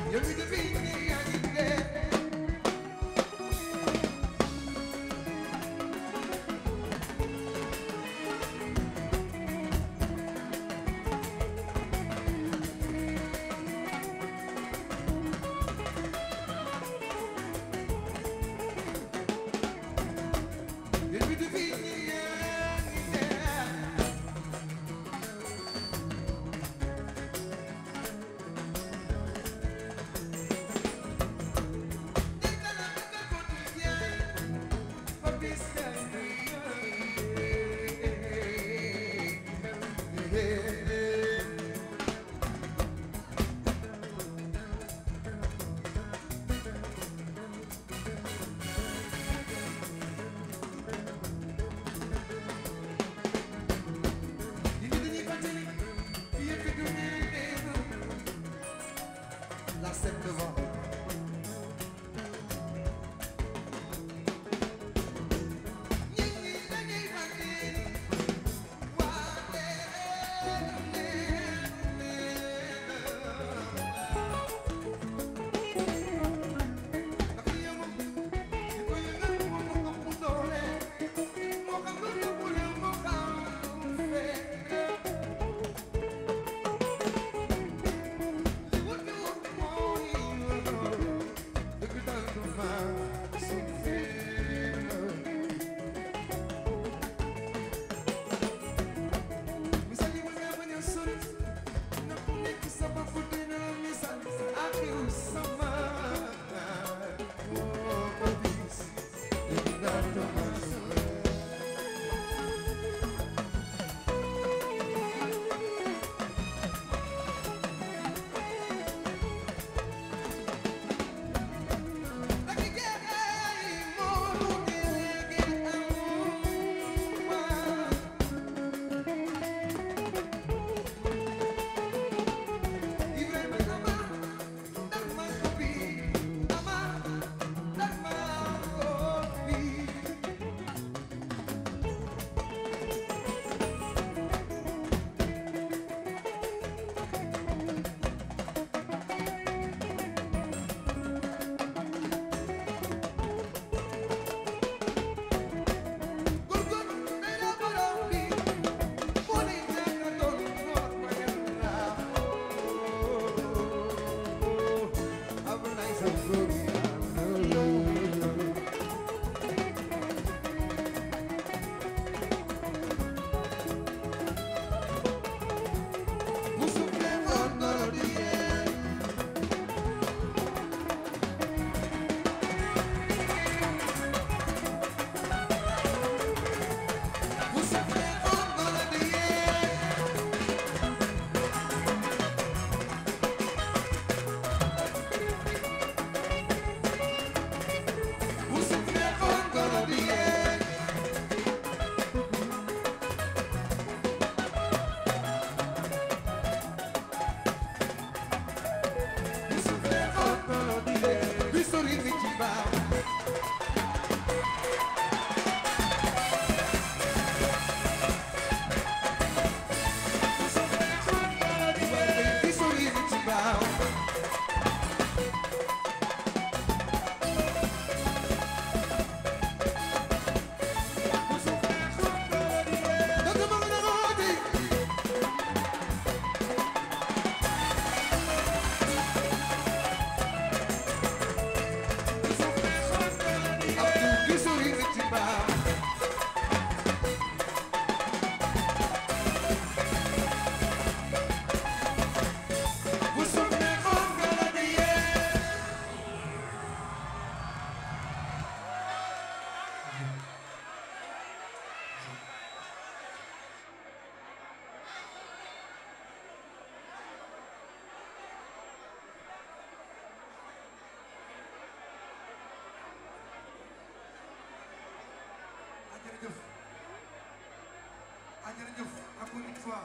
jërëjëf encore une fois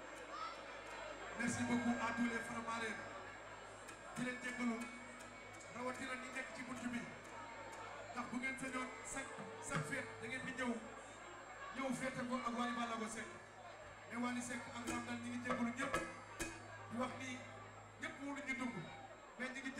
merci beaucoup à tous les Faramareen di leen jéggalu rawatina ñi nekk ci buntu bi ndax bu ngeen sañoon chaque fête da ngeen di ñëw féete ko ak Wally Ballago Seck mais Wally Seck ak Ramdan ñi ngi jéggalu ñëpp di wax ni ñëpp mënuñu dugg mais ñi ngi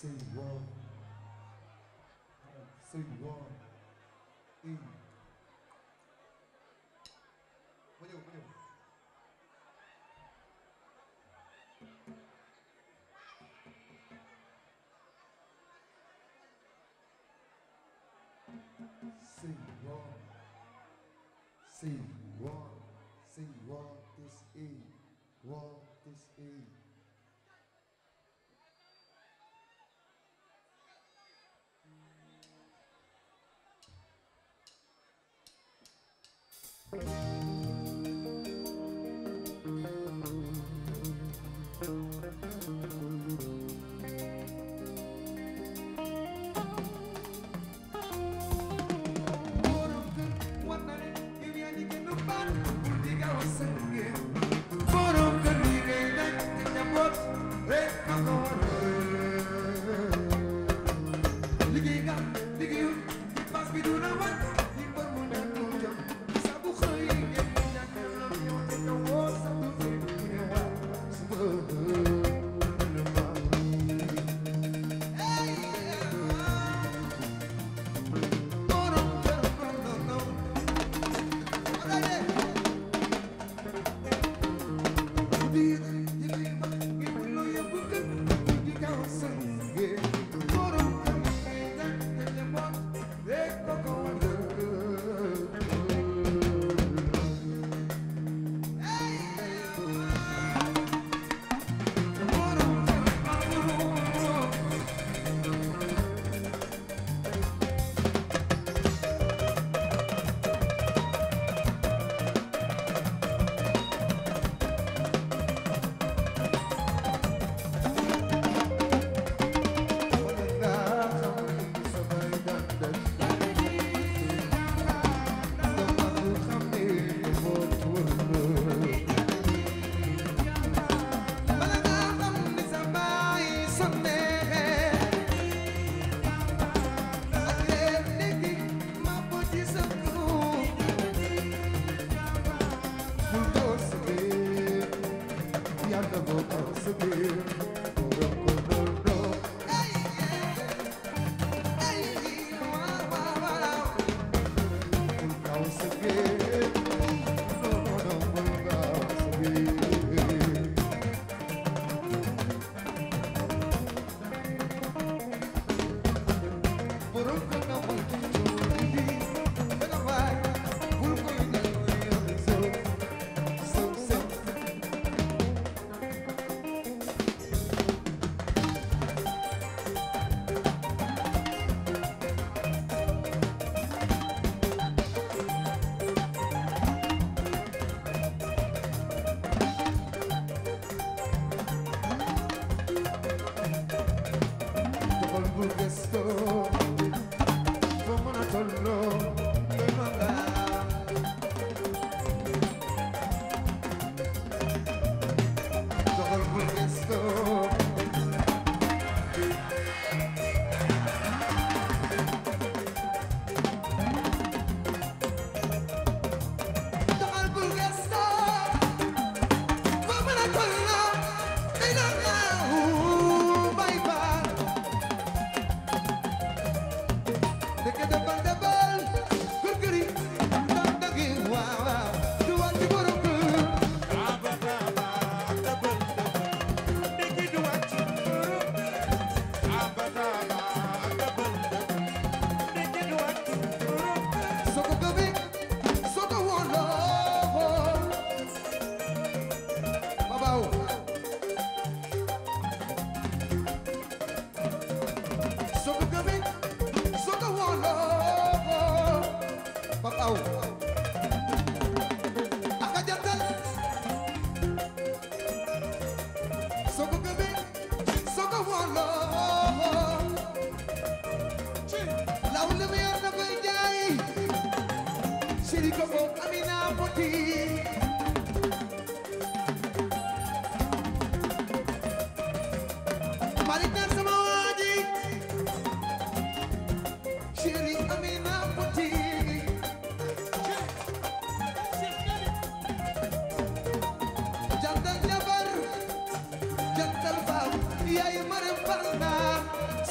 Jantal Ba yaay Maram Fall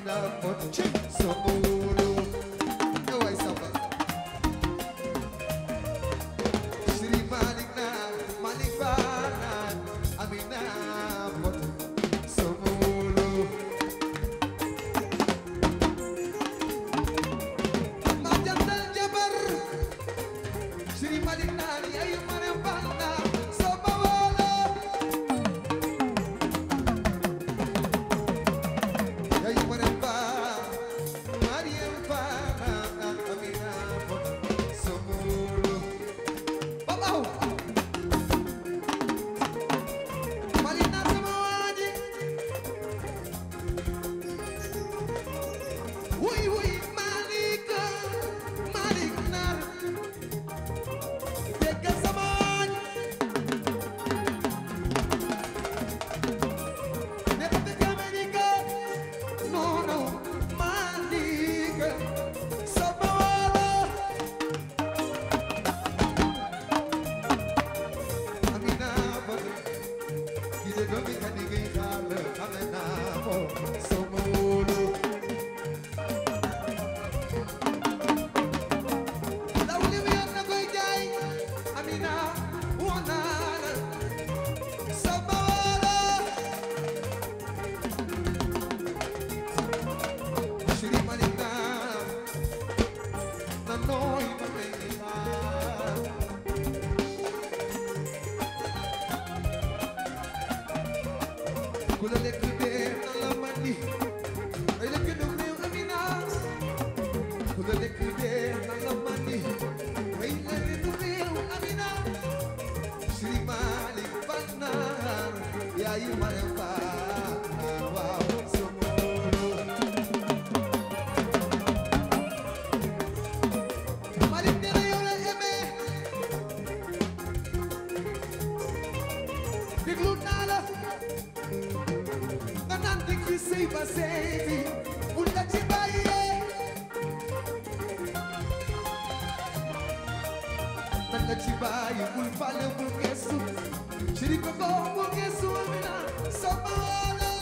Amina Pochi Somulu Awai Samba Shri Malikna Malikana Amina Pochi Somulu Majantal Jabar Shri Malikna Ayu Marambana Somulu Ayu Maramba Mariam Pana Amina Pochi Somulu Babau Malina Samawaji Hui hui Malika Maliknar Deka Samawaji Nepateka Amerika No no Malika Samawala Amina Pochi Kide domi kanigi kale Amina Pochi Somulu Lawli mi na koy jaay Amina wanana Samawala Shri Malika Nanoy Malika Kula lekk dee na la mandi ay lekk du réew Amina Kula lekk dee na la mandi ay lekk du réew Amina Shri Malik Bannar yaay Mariam Bannar waaw Somulu Malik nee na yow la aimé déglu naa la nga naan di ci sëy ba sëy bi bul la ci bàyyee nan la ci bàyyi bul fàlle bul gestu ciri ko ko bul gestu Amina sama wala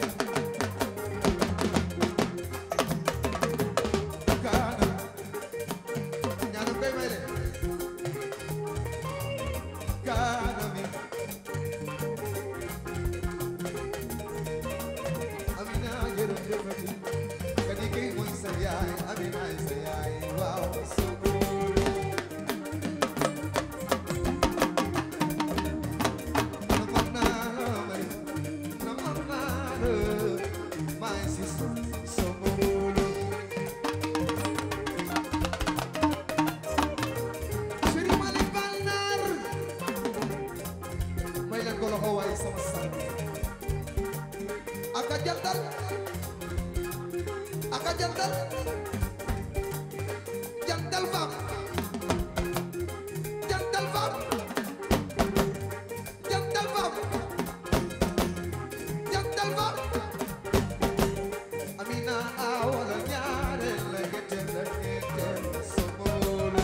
kaana ñaanu koy may le kaana mi Amina jërëjëfati kadi kay mooy sa yaay Amina sa yaay waaw Somulu namoon naa la may namoon naa la my sister Somulu Shri Malik Bannar may leen ko loxo waay sama sang aka jantal jantal fam jantal fam jantal fam jantal fam Amina awala ñaare la gete Somulu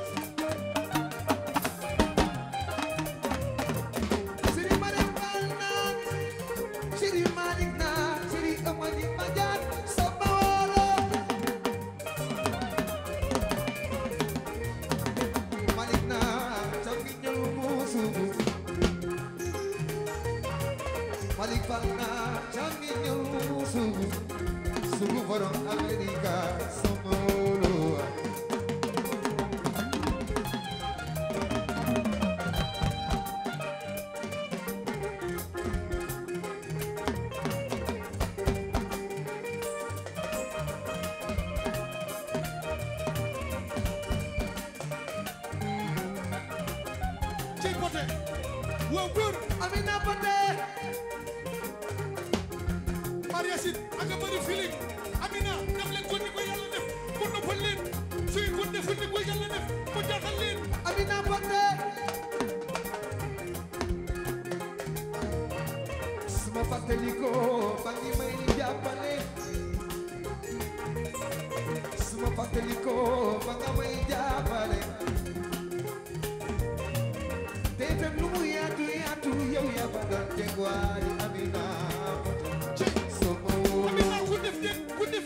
Shri Malik Bannar Shri Malik na Shri Amadi Majan Somulu Malik na Changi ñëw mu sugu Malik Bannar Changi ñëw mu sugu sugu borom Amerika Somulu Cey Poté waaw góor Amina Poté Maria Sid ak a bëri feeling Amina def leen ko ni ko yàlla def mu noppal leen suy ko deful ni ko yàlla def mu jaaxal leen Amina Poté suma fàttaliko ba ngi may jàppale suma fàttaliko ba nga may jàppale te itam lu mu yaatu yaatu yow yaa fa doon jegwaari Amina Poté Amina ku def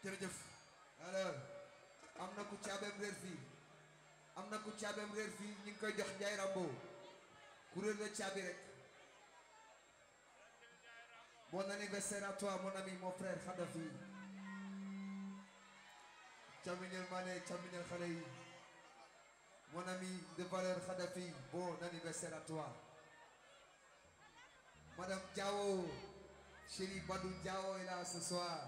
jërëjëf. alors am na ku caabeem réer fii am na ku caabeem réer fii ñu ngi koy jox Ndiaye Rambo ku réer la caabi rek. Bon anniversaire à toi mon ami mon frère Khadafi. Camiñal Mané camiñal xale yi. Mon ami de valeur Khadafi, bon anniversaire à toi. Madame Diao, chérie Badou Diao est là ce soir.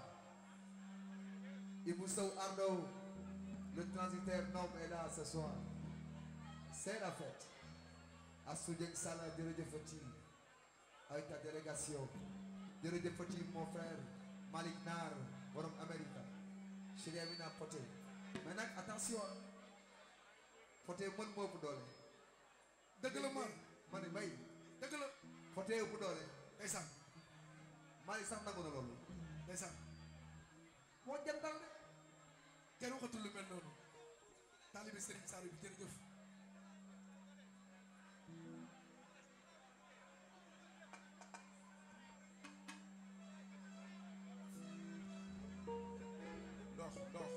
Ibou Sow Ardo, le transitaire Nom est là ce soir. C'est la fête. Assou Dieng Sala jërëjëfati avec ta délégation. Jërëjëfati mon frère Malik Nar, borom Amérique. Chérie Amina Poté. Mais nag attention. Poté mën moo ëpp doole. dëgg la ma ne bay dëgg la. Poté ëpp doole. ndeysaan. Mali sax nangu na loolu. ndeysaan. moo jantal de. kenn waxatul lu mel noonu. taalibe Serigne Saliou bi jërëjëf. dox.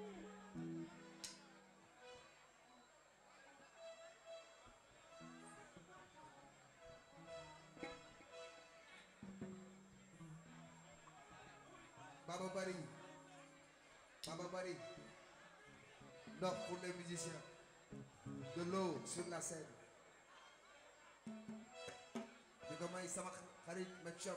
Baba Bari ndox pour les musiciens, de l'eau sur la scène. di ko may sama xarit Metchop.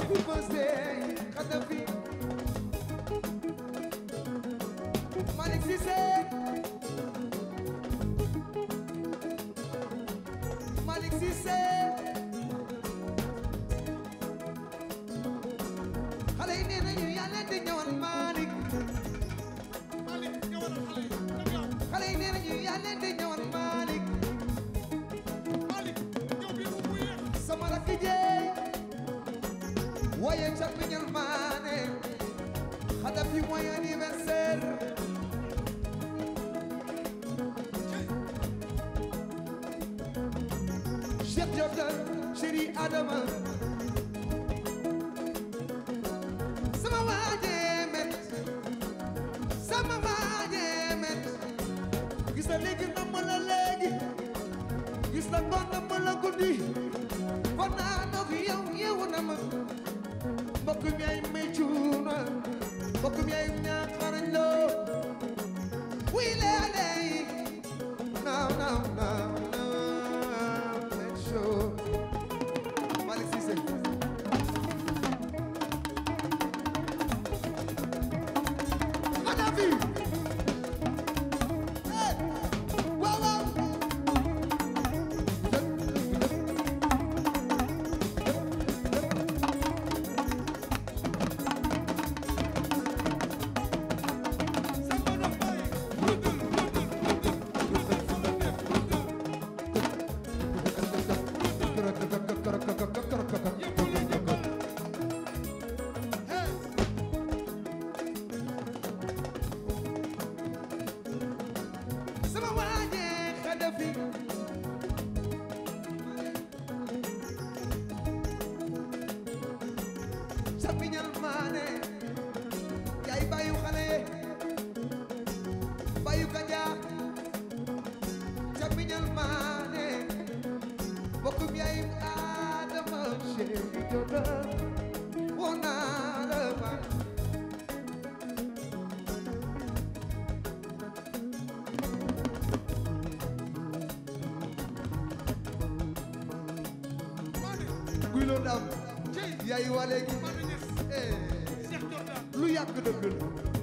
happy birthday Khadafi Malick Cissé Malick Cissé xale yi nee nañu yàlla di ñëwal Malick xale yi nee nañu yàlla di ñëwal Malick sama rakk jeey waaye ca miñal maane Khadafi mooy anniversaire Cheikh Jordan Chéri Adama sama waaje met sama waaje met gis na léegi na ma la léegi gis na ngoon na ma la guddi fan naa doog yow yeewu na ma mbokk mi ay may cuuna mbokk mi ay ñaa xarañ loo wii leeley naaw naaw naaw naaw let's show Malick Cissé Khadafi hey waaw waaw sama waaje Khadafi samiñal maane yaay bayu xale bayu kaja samiñal maane bokkum yaay Adama Chéri Jordan wona la ma guy loo daam yaay waa léegi lu yàgg dëgg la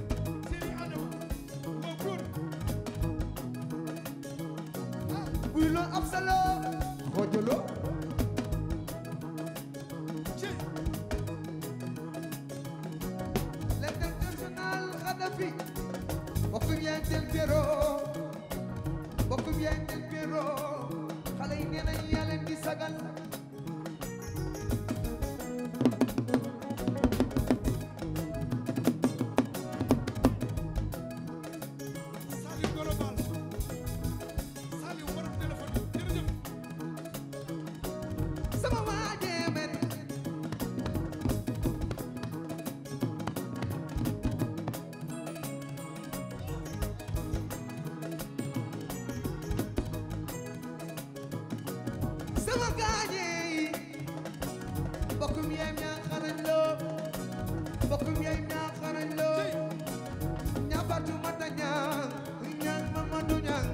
guy loo ab salo xojolo l'international Khadafi bokkum yaay del Piero bokkum yaay del Piero xale yi nee nañ yaa leen di sagal sama waaje men sama gaañe yi bokkum yaay ñaa xarañ loo bokkum yaay ñaa xarañ loo ñaa batu mata ñaa ñaa Mamadou ñaa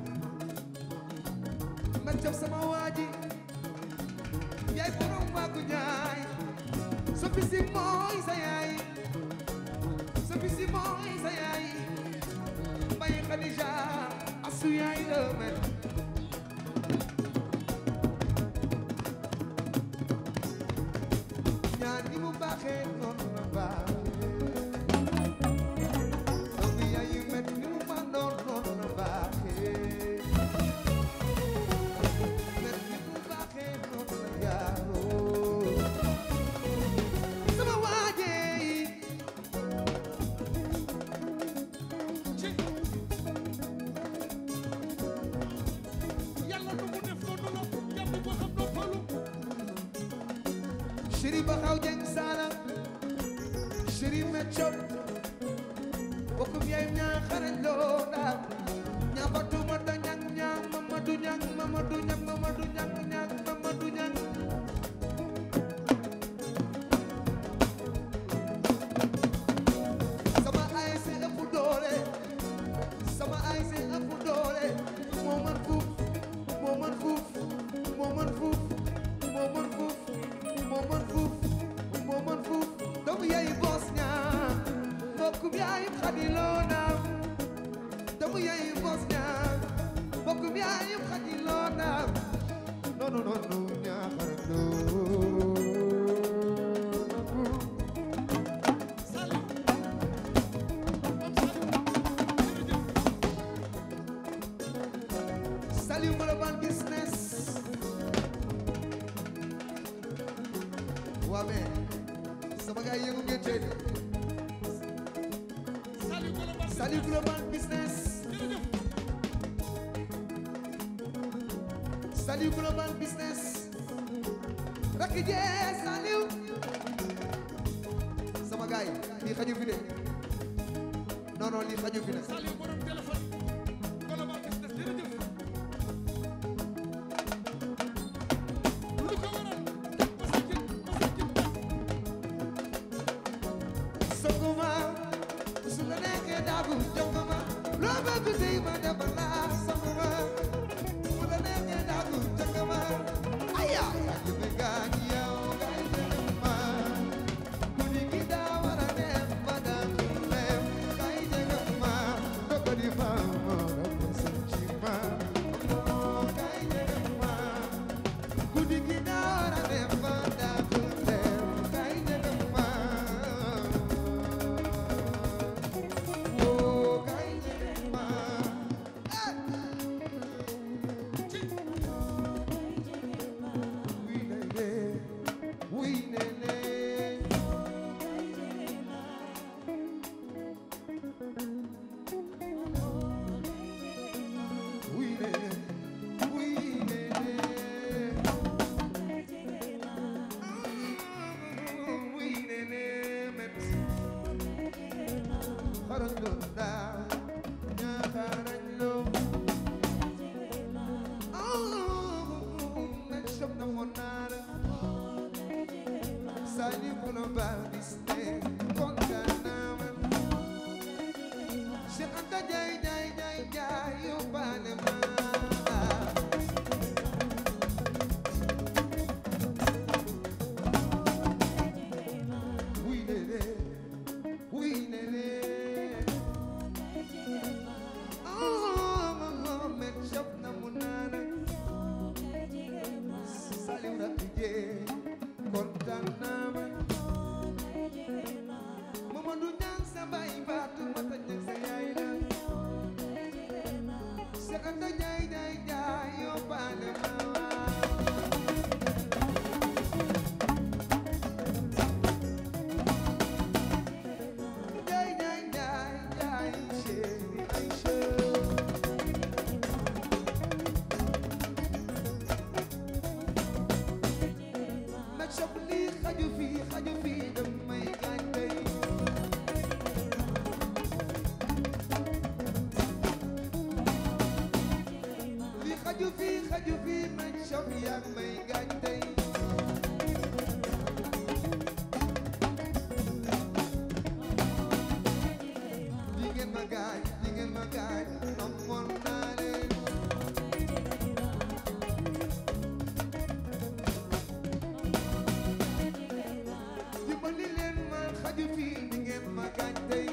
ma jox sama waaji yaay borom waagu ñaay so bisi mooy sa yaay so bisi mooy sa yaay mbay Khadija asu yaay la mel ñaan ni mu baaxee noonu la baaxee doomi yaay yu met ni mu màndoon noonu la baaxee met ni mu baaxee noonu la yaaroo sama waaje yi yàlla nu mu def noonu la jàmm ko xam noppalu Chéri Baxaw Jeng Sala Chéri Metchop bokkum yaay ñaa xarañ loo daal ñaa batu mata ñang ñang Mamadou ñang Mamadou ñang Mamadou ñang ñang Mamadou ñang sama ay si ëpp doole sama ay si ëpp doole moo man fuuf moo man fuuf moo man fuuf moo man fuuf moo man fuuf moo man Saliou Global Business waa mais sama gars yëngu ngeen tey Saliou Global Business Saliou Global Business rakk jee Saliou sama gars yi lii xaju fi de non non lii xaju fi de Saliou borom téléphone Global Business jërëjëf lu ko waral songuma su la nekkee daagu jongoma loo bëgg tey ma defal la songuma su la nekkee daagu jongoma aya yaa ngi gaañ yow gaay jëma guddi gi daa war a dem ba daagu dem gaay jëma dogo di ma mo dogo sanchi ma gaay jëma guddi gi daa war a dem ba daagu dem gaay jëma Saliou Global Business kontaan naa man Cheikh Anta jaay yóbbaale ma wuy lele men shop na mu naan Saliou rakk jee kontaan naa man Mamadou Niang sa baay baatu mata ñang sa yaay la Cheikh Anta jaay yóbbaale ma jaay chéri Aïcha na shop lii xaju fii damay gaañ tey lii xaju fii na shop yaa may gaañ tey di ngeen ma gaañ amoon naa leen dimbali leen ma xaju fii di ngeen ma gaañ tey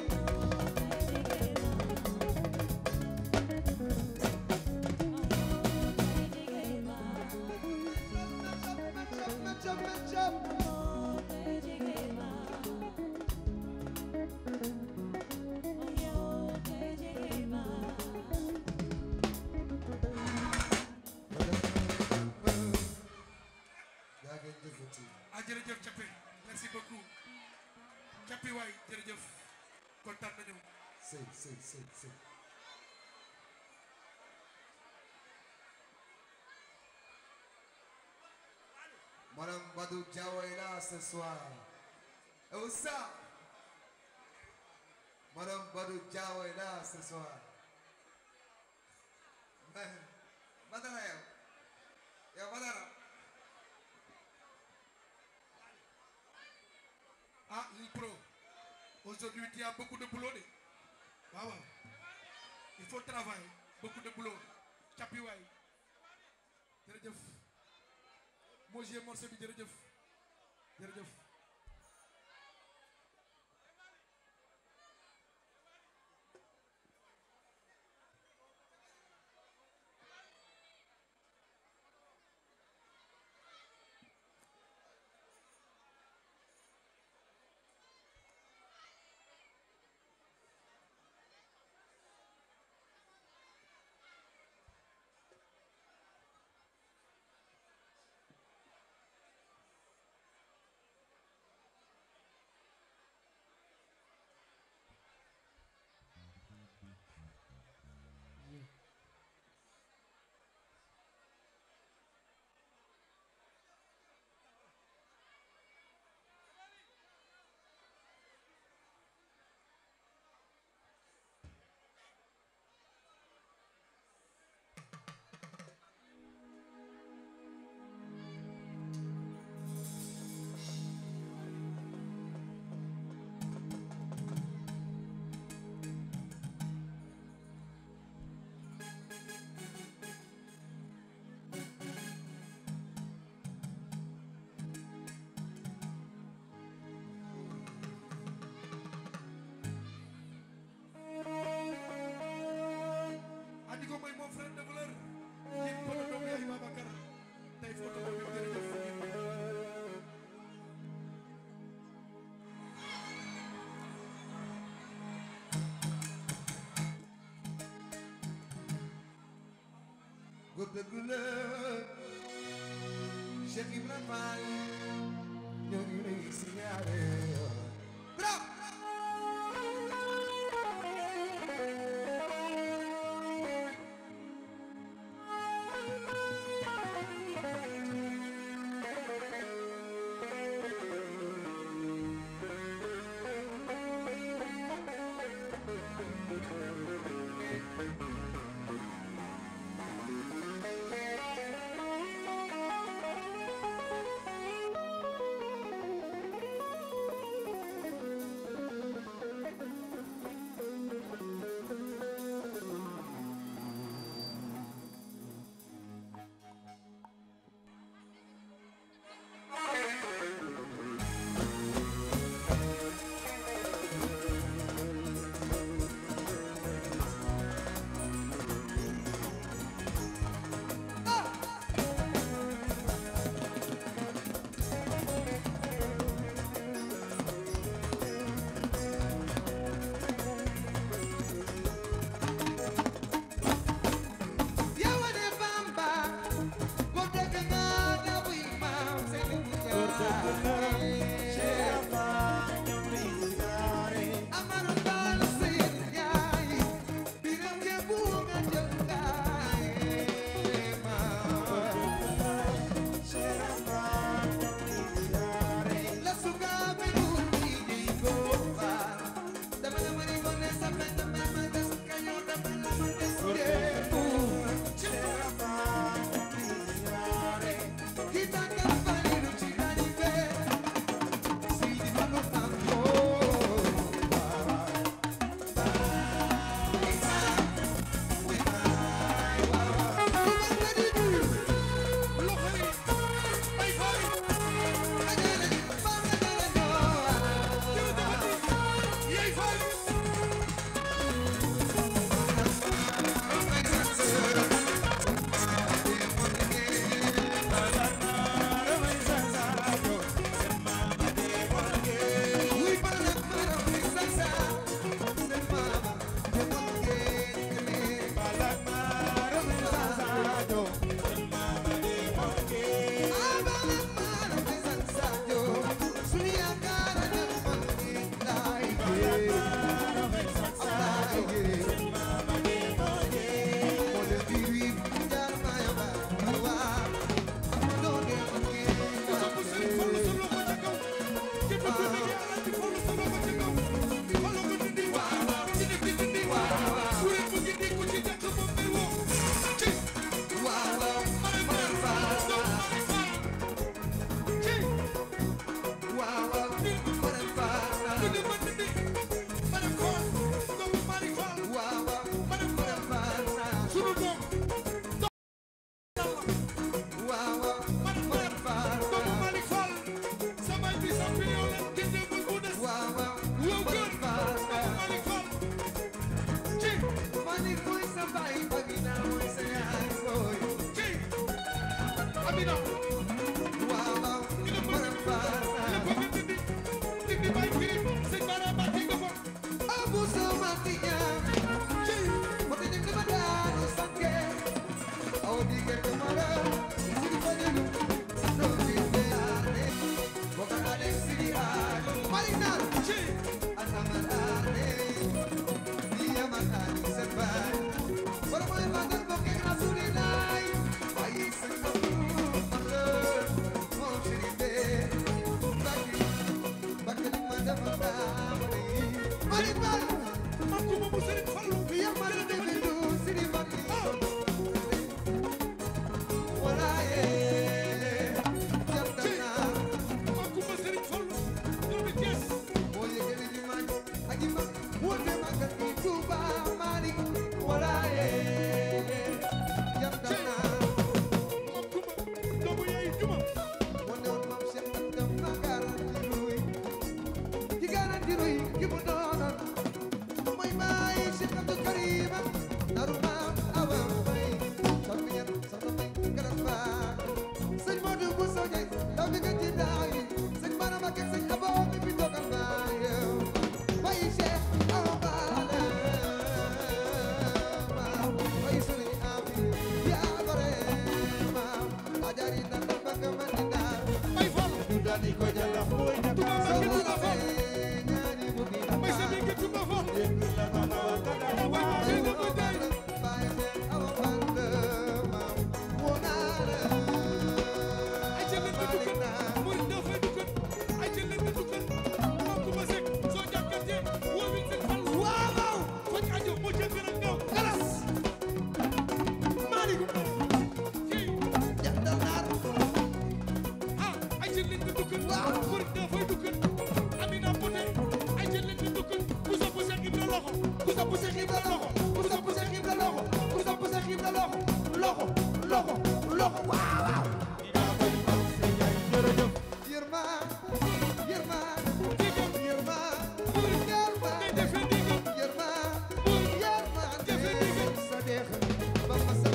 jërëjëf Cappé merci beaucoup Cappé waay jërëjëf kontaan nañu sëy Madame Badou Diawo est là ce soir. Et où ça? Madame Badou Diawo est là ce soir. Badara yow Badara. Ah, Lil Pro, aujourd'hui tu as beaucoup de boulot de. Waaw. Il faut travailler, beaucoup de boulot. Cappé waay jërëjëf. moo jee morceau bi jërëjëf góor dëgg la Cheikh Ibrahima Fall ñoo ngi lay siyaare bravo Voilà. loxo loxo loxo waaw waaw yërma yërma yërma sa deex ba ma sa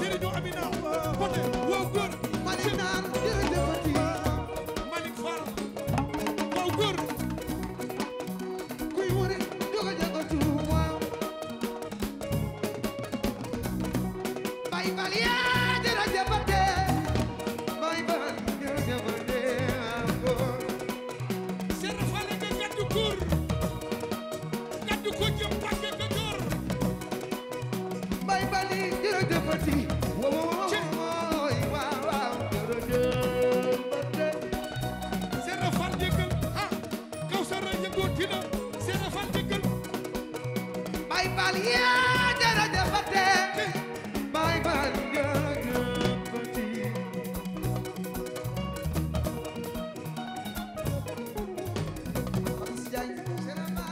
Fall Fall yaa jërëjëfate Baay Fall jërëjëfati Mas Njaay serama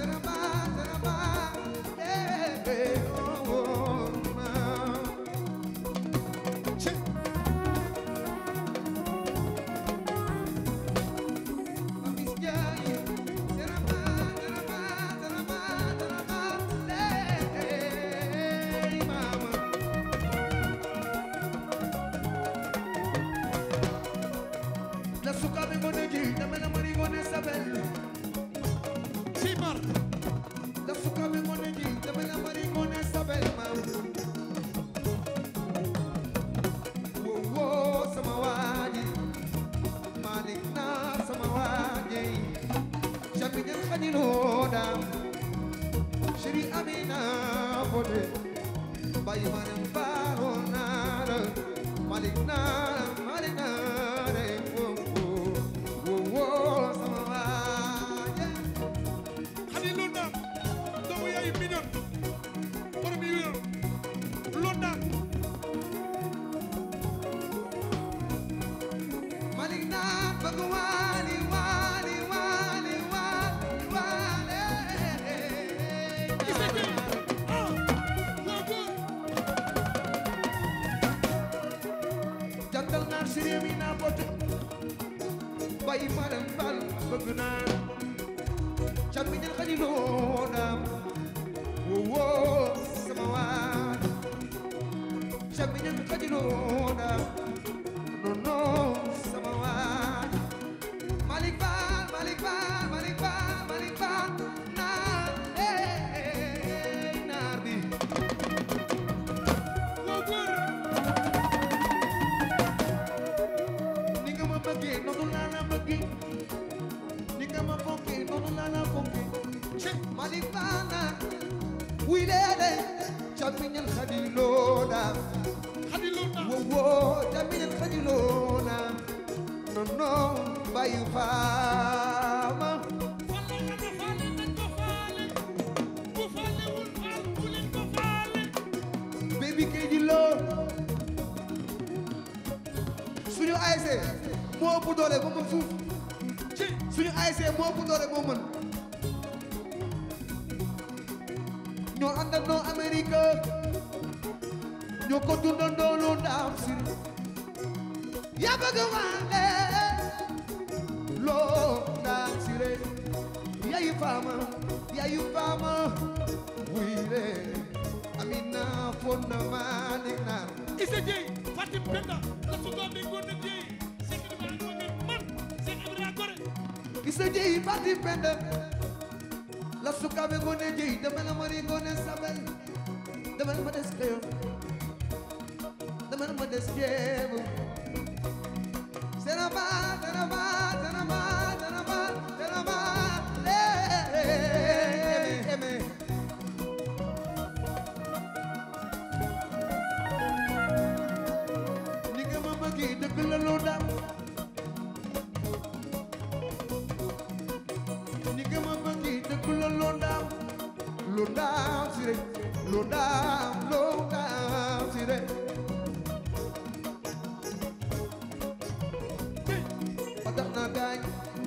ñoo àndandoo Amérique ñoo ko dundandoo lu ndaam si yaa bëgg wàlle loo ndaam si rek yaayu faama wuy re Amina Fonda Malick Naar Issa Dieye Fatim Penda la su doom bi góor na Dieye Seck Ibrahima man Seck Ibrahima Gore Issa Dieye Fatim Penda la sukabe gone Dieye dama la mari gone sabel dama ma des kayo dama ma des jeebu serama eme ni nga ma magi dëgg la loo dam ni nga ma magi dëgg la loo dam si rek loo dam si rek ba tax na gaañ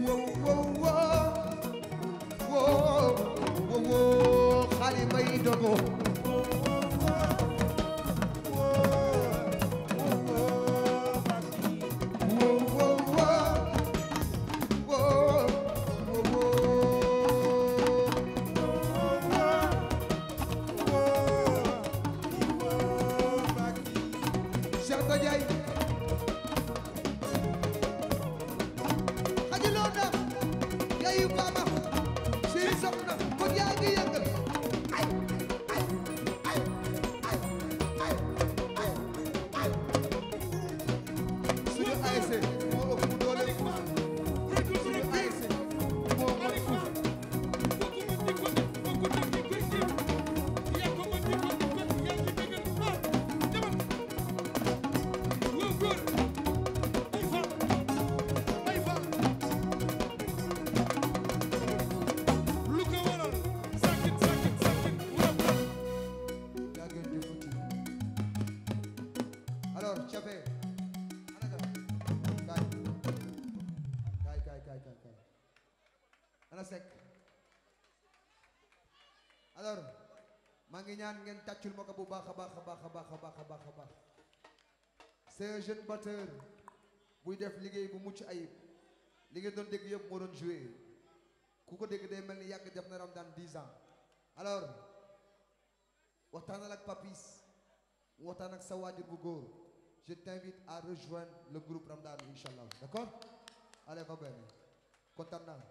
wow xale may dogo Sakit ana Seck alors maa ngi ñaan ngeen tàccul ma ko bu baax a baax a baax a baax a baax a baax a baax c'est un jeune batteur buy def liggéey bu mucc ayib li ngeen doon dégg yëpp moo doon joué ku ko dégg day mel ni yàgg def na Ramadan 10 ans alors waxtaanal ak Papis mu waxtaan ak sa waajur bu góor je t'invite à rejoindre le groupe Ramadan inchallah d'accord allez va bien kontaan naa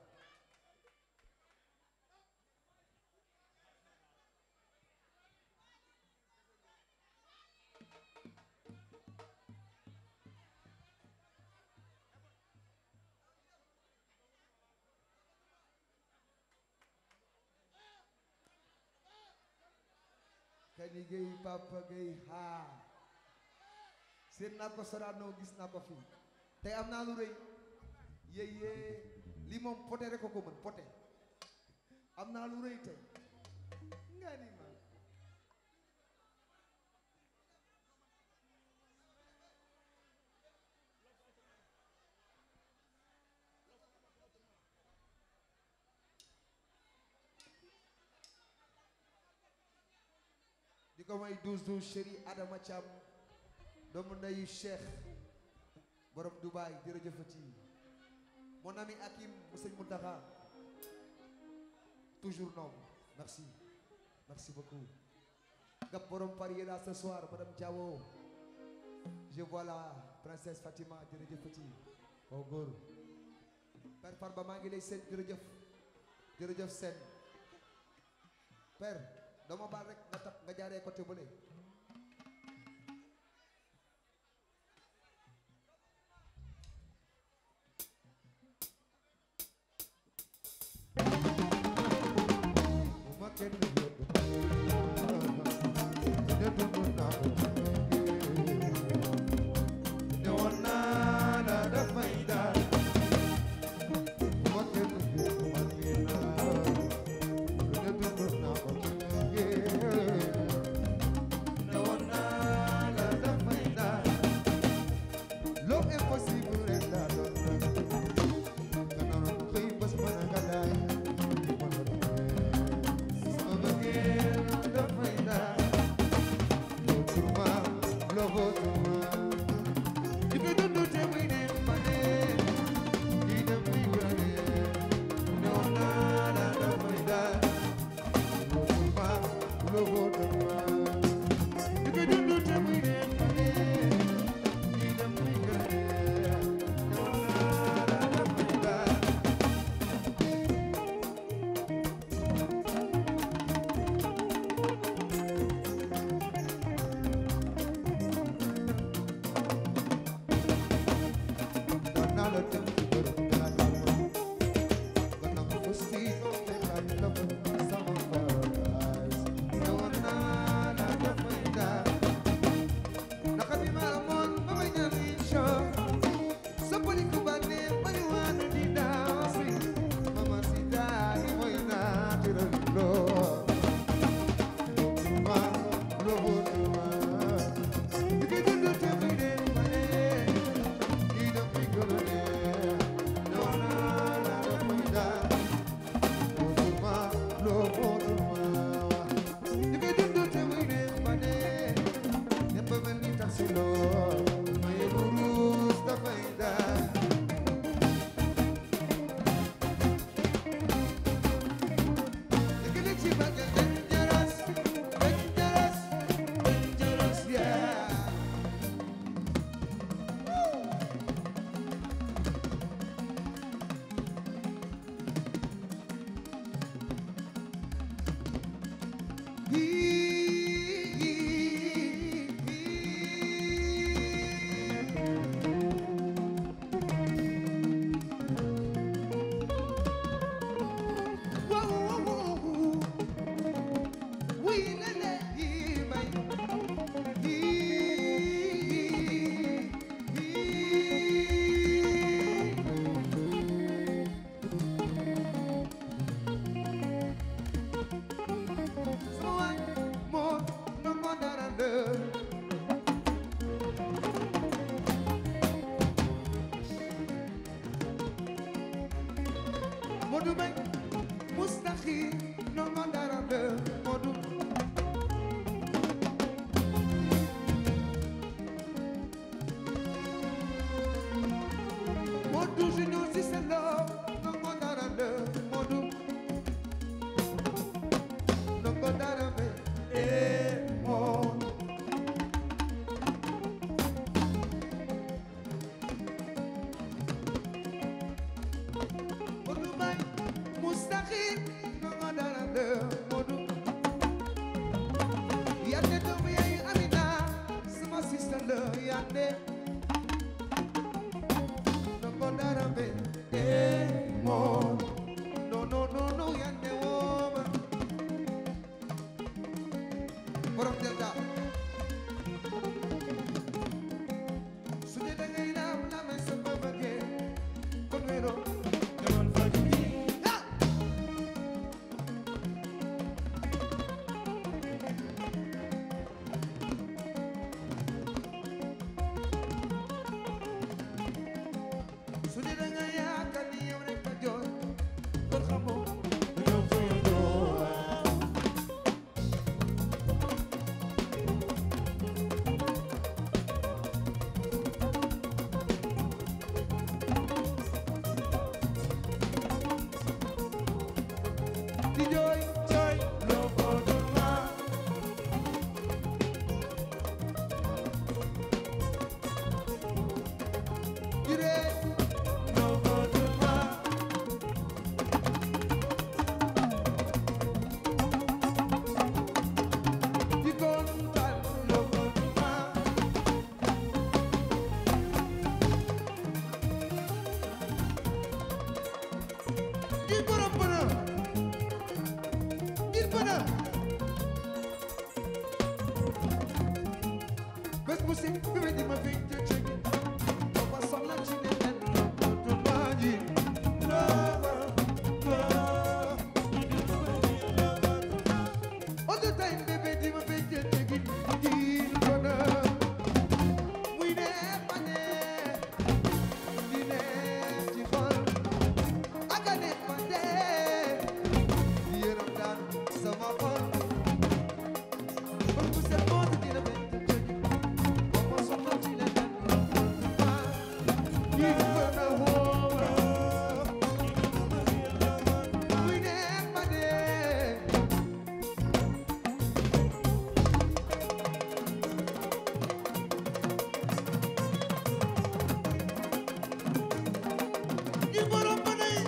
Kani Gueye Papa Gueye haa seen naa ko Sorano gis naa ko fii tey am naa lu rëy yéyee lii moom poté rek ko mën poté am naa lu rëy tey nga ni ma di ko may 12 chéri Adama Thiam doomu ndeyu Cheikh borom Dubaï jërëjëfati mon ami Hakim Sëñ Mountakha toujours noble merci merci beaucoup gap borom Paris est là ce soir madame Diawo je vois la princesse Fatima jërëjëfati oh góor père Farba maa ngi lay seen jërëjëf jërëjëf seen père dama baal rek nga tax nga jaaree côté bële Modou Mbaye mustaqim ndongo dara de Modou Modou Junior si selo ndongo dara de Modou ndongo dara be Modou Modou bay mustaqim ndongo dara de Modou yande doomu yaay Amina sama sister la yande ndongo dara be Modou no yande wooma borom delta su dee da ngay naam naame sa bëgge kon wéro demal faj bi su dee da nga yaakaar ni yow rek a jooy kon xamoo yow fay jooy di jooy jooy loo ko doon maa di ree loo ko doon maa di kontaan loo ko doon maa di borom bëna ngir bëna bés bu si bébé di ma fi jëcëg ba soxla ci neneen du baaji all the time bébé di ma fi jëcëg ngir bëna muy neex ba neex di neex ci xol ak a neex ba neex di yërëm daan sama xol bés bu set moo di dina fi jëcëg ba soxla ci neneen ngir bëna wooma muy neex ba neex ngir borom bëna yi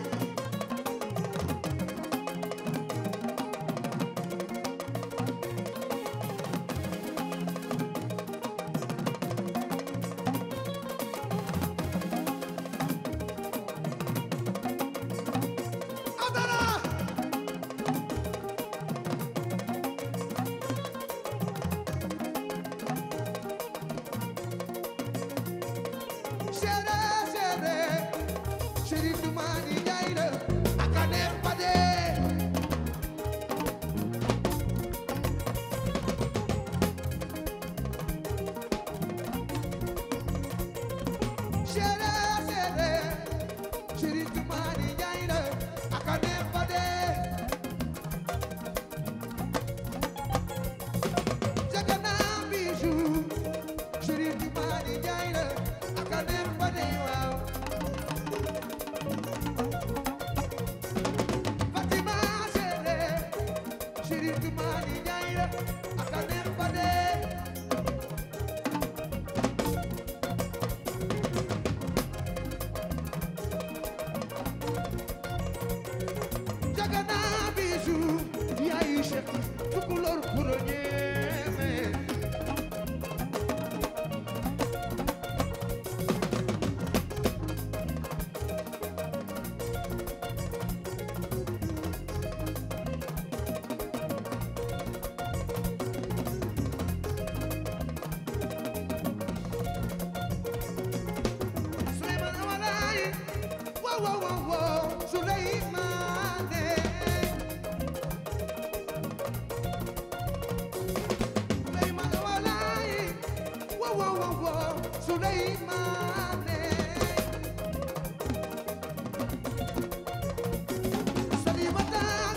Adana Chéri chéri Toumani Njaay la ak a neex ba dee chéri Toumani Njaay la ak a neex ba dee Jagana Bijou chéri Toumani Njaay la ak a neex ba dee waaw Fatima chéri Toumani Njaay la ak a neex ba dee Jagana Bijou yaay Cheikh tukulóor kuro ñeeme Suleymaan Awalaay wow Suleymaane Suleymaan Awalaay wow Suleymaane Salimata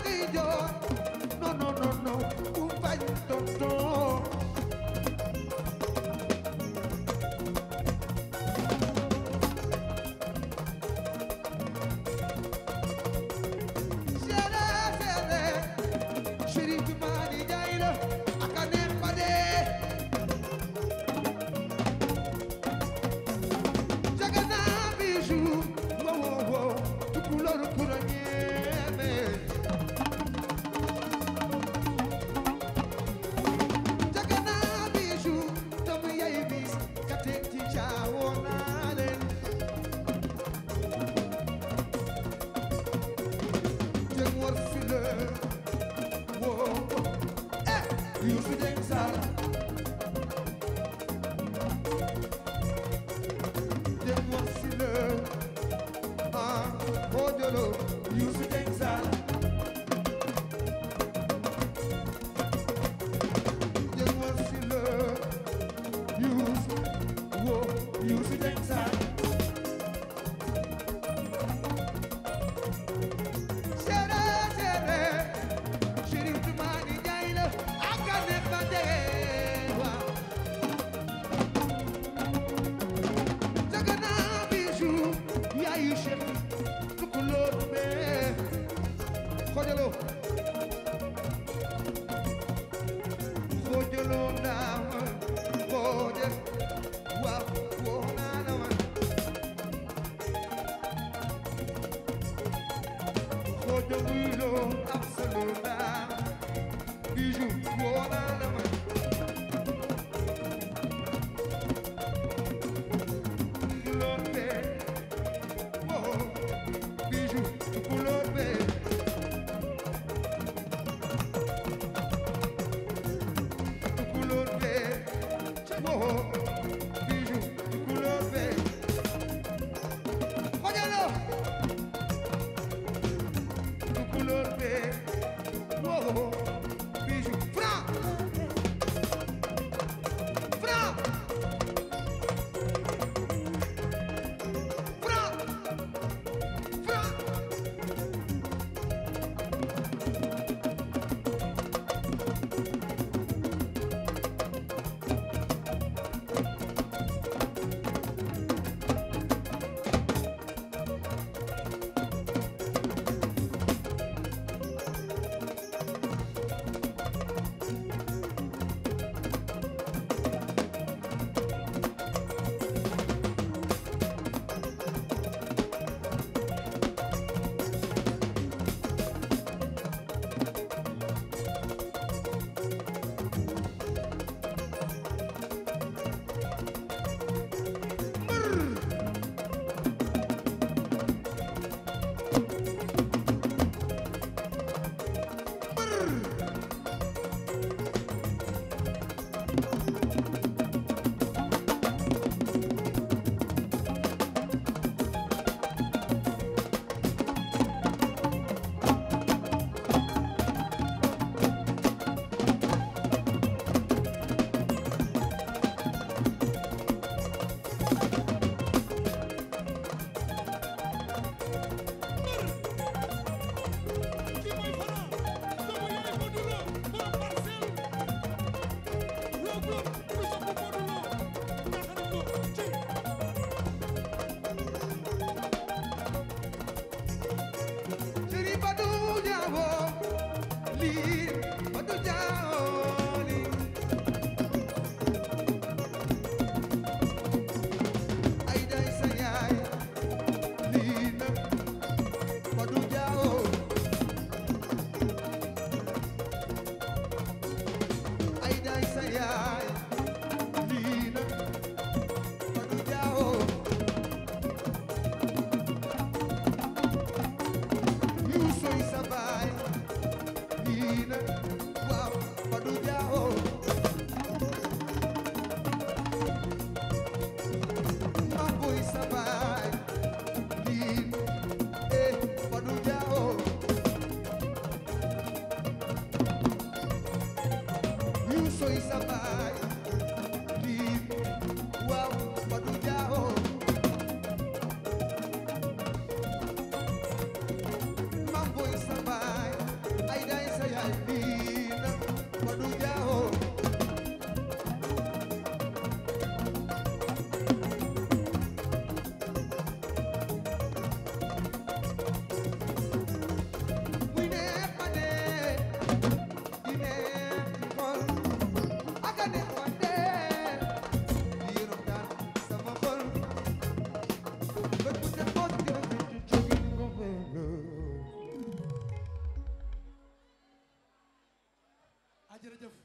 jërëjëf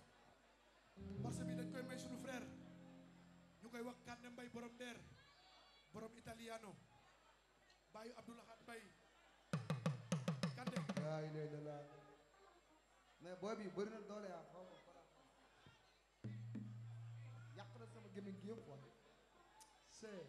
morceau bi dañ koy may sunu frère ñu koy wax Kande Mbay borom der borom italiano baayu Abdoulahat Mbay Kande yaa ilaha illallah mais booy bi bëri na doole yaa xaw ma yàq na sama gémmiñ gi yëpp waaye c'est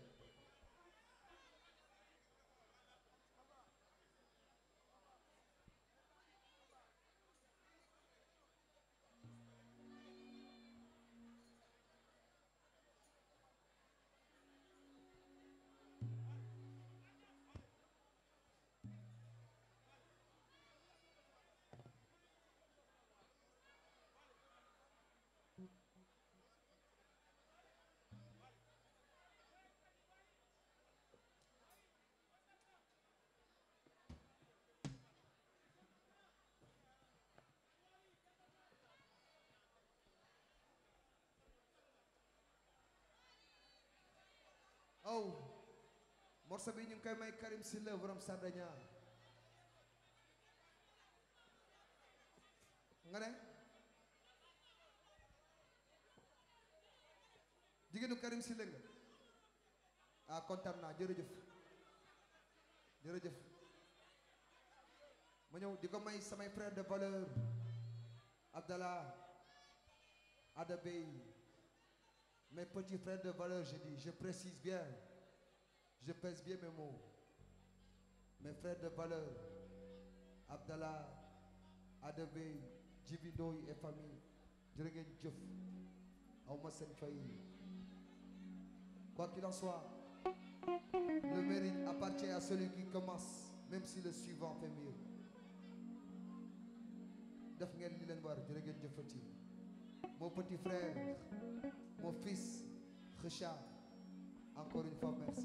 oh morceau bi ñu ngi koy may Karim Sylla borom Sardaña nga ne jigéenu Karim Sylla nga ah kontaan naa jërëjëf jërëjëf ma ñëw di ko may samay frère de valeur Abdallah Adabey mes petits frères de valeur, je dis, je précise bien, je pèse bien mes mots. Mes frères de valeur, Abdallah, Adabey, Djibidoy et famille, Djurgen Djouf, Aouma Senfaï. Quoi qu'il en soit, le mérite appartient à celui qui commence, même si le suivant fait mieux. Def ngeen li leen war, Djurgen Djoufati. Mon petit frère, mon fils, Richard, encore une fois, merci.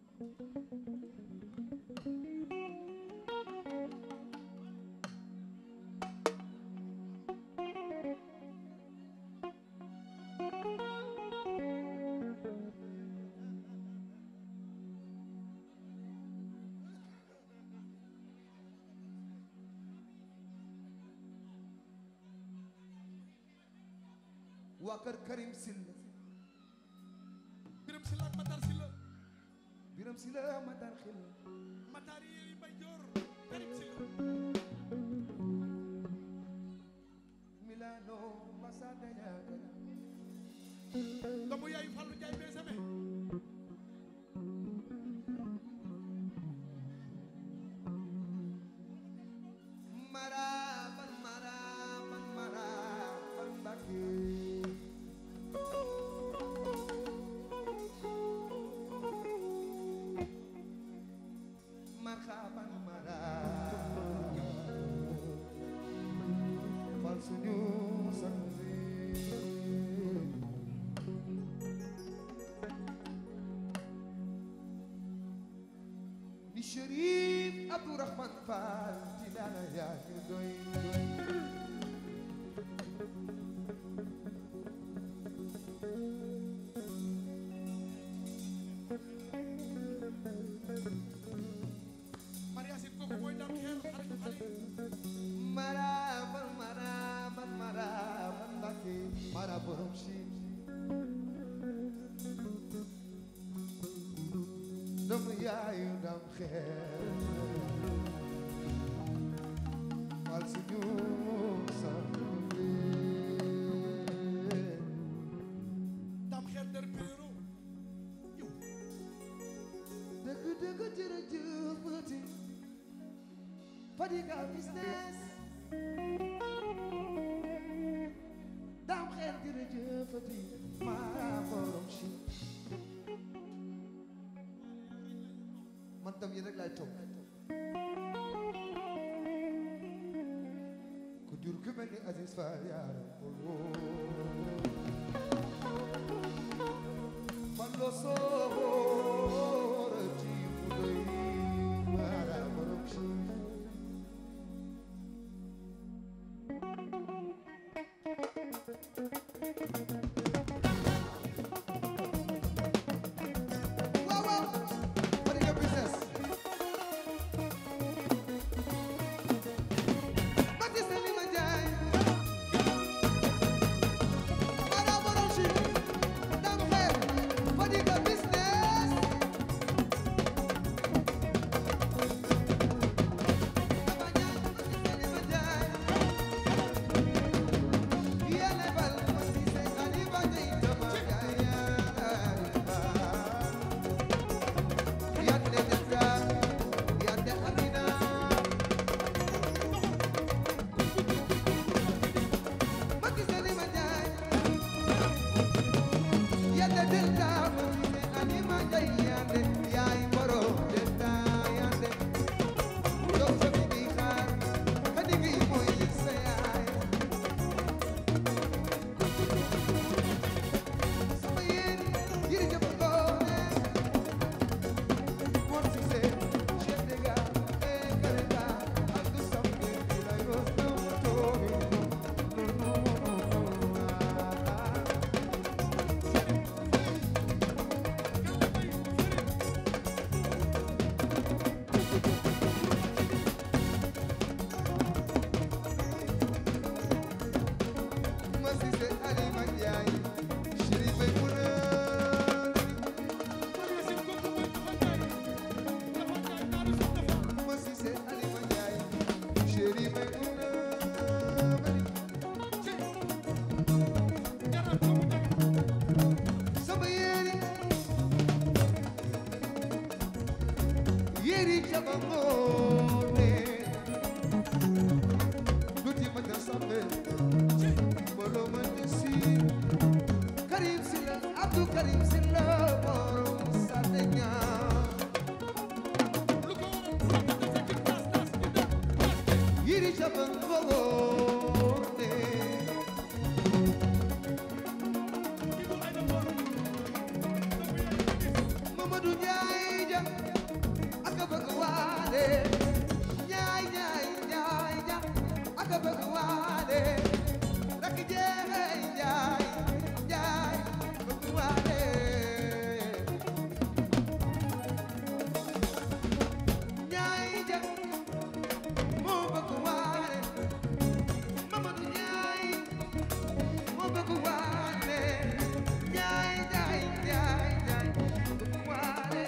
waa kër Karim Sylla Biram Sylla ak Matar Sylla Biram Sylla Matar Sylla Matar yi Mbay Joor Karim Sylla Milano Massadaya doomu yaayu Fallou Ndiaye Bésame maraban maraban maraban Mbacké marhaban maraban fal suñu sanzi ni Chérif Abdourahmane Fall Tilala yaa ñu doy Mariasin kooku mooy dam xeer xarit xale maraban maraban maraban Mbacké mara borom Chine doomu yaayu dam xeer fal suñu sanzi dam xeer der péro yow dëgg dëgg jërëjëf Fati Fadiga business dam xeer jërëjëf Fati mara borom Chine man tam yéen rek laay topp ku jur ku mel ni Aziz Fall yaara man loo sooboo ci mu doy mara borom Chine waaw waaw Fadiga business Batista li ma jaay mara borom Chine dam xeer Fadiga business chéri may mun a bari sama yéri jabangoone duti ma ta sambe bolo ma si Karim Silla Abdou Karim Silla borom Sardegna yéri jabangoone Mamadou Ndiaye ja aka bëgg waale Ndiaye Ndiaye Ndiaye ja aka bëgg waale rakk jeexe Ndiaye Ndiaye bëgg waale Ndiaye ja moo bëgg waale Mamadou Ndiaye moo bëgg waale Ndiaye Ndiaye Ndiaye Ndiaye bëgg waale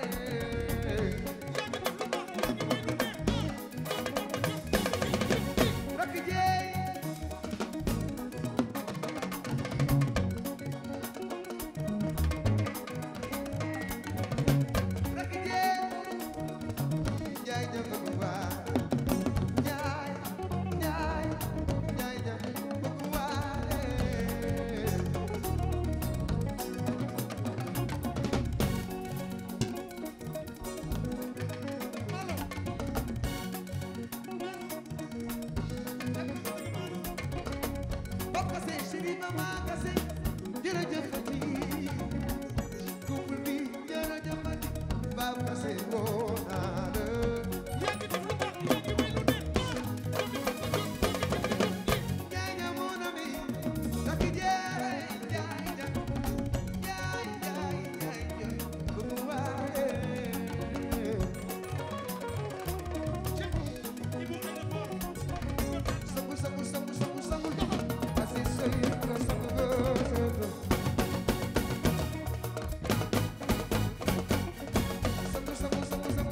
rakk jeey rakk jeey Njaay ja bëgg waale Njaay Njaay Njaay ja bëgg waale Bakase chéri mama kase jërëjëf Fati couple bi jërëjëf Fati Bakase woo naa la Njaay ja mon ami rakk jeey Njaay ja Njaay Njaay Njaay ja bëgg waale sangu sangu sangu sangu sangu asi soy ko sangu go sangu sangu sangu sangu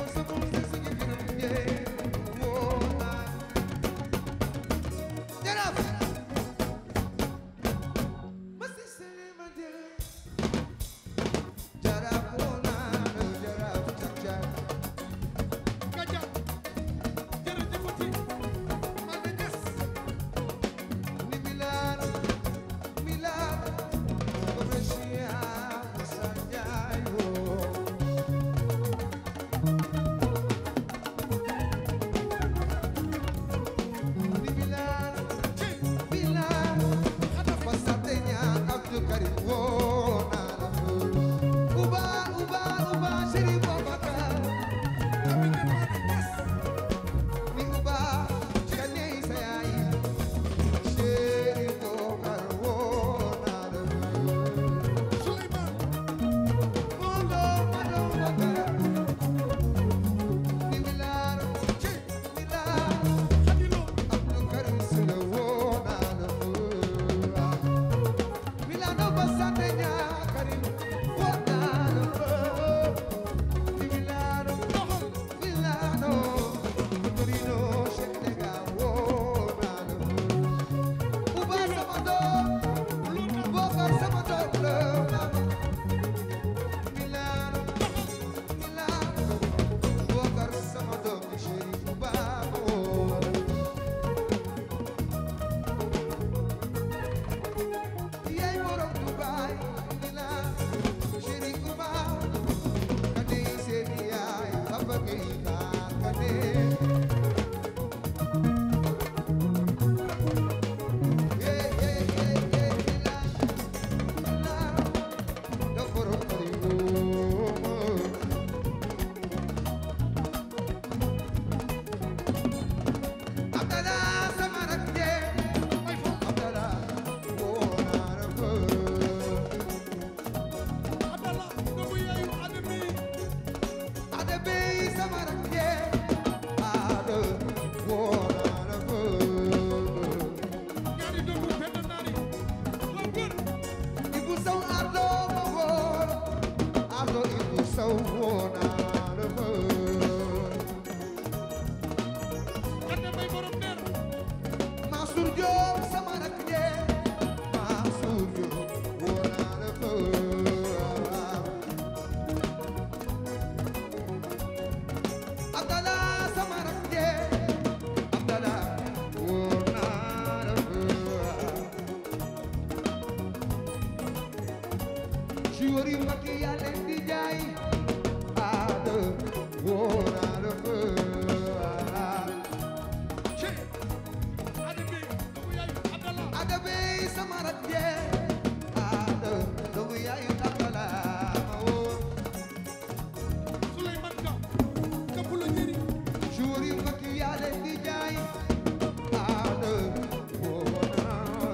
sama rak jee ada doomu yaayu Abdala ma woo Souleymane Ka kapu la jëri jour yu mag yi yaa leen di jaay ada woo naa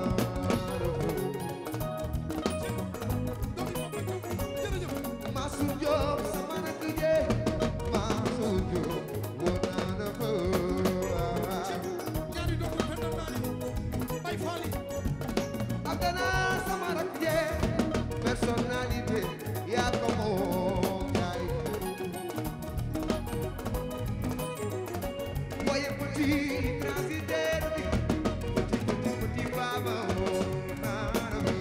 jërëjëf Masou Diop sama rak jee Masou Diop woo naa la ko ñaari doom la fenn naa ni bay faali Abdala sama rak jee personnalité yaa ko moom yaay Boye petit transitaire bi petit baba woo naa la